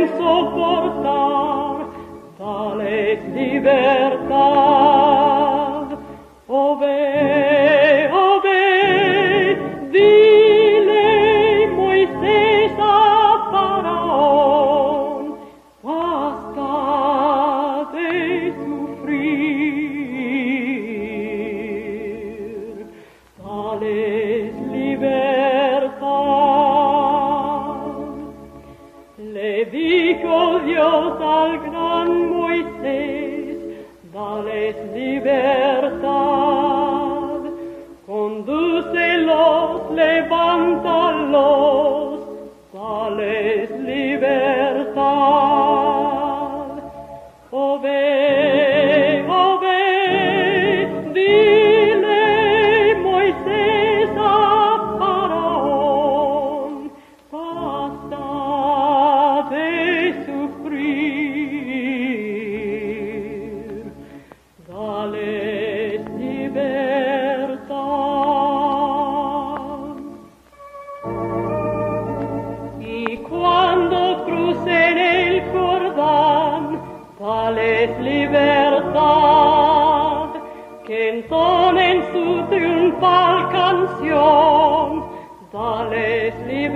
soportar, dales libertad. Oh ve, dile Moisés a Faraón, basta de sufrir, dales libertad. Le dijo Dios al gran Moisés, dales libertad, condúcelos, levántalos, dales libertad. Oh ve, dile Moisés a Faraón, basta de sufrir, dales libertad. Y cuando crucen el Jordán, dales libertad, que entonen su triunfal canción, dales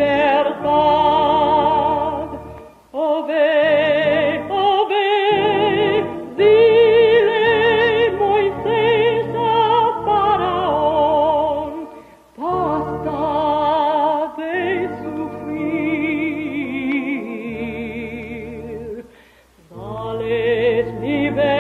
libertad. Oh ve, dile Moisés a Faraón, basta de sufrir, dales libertad.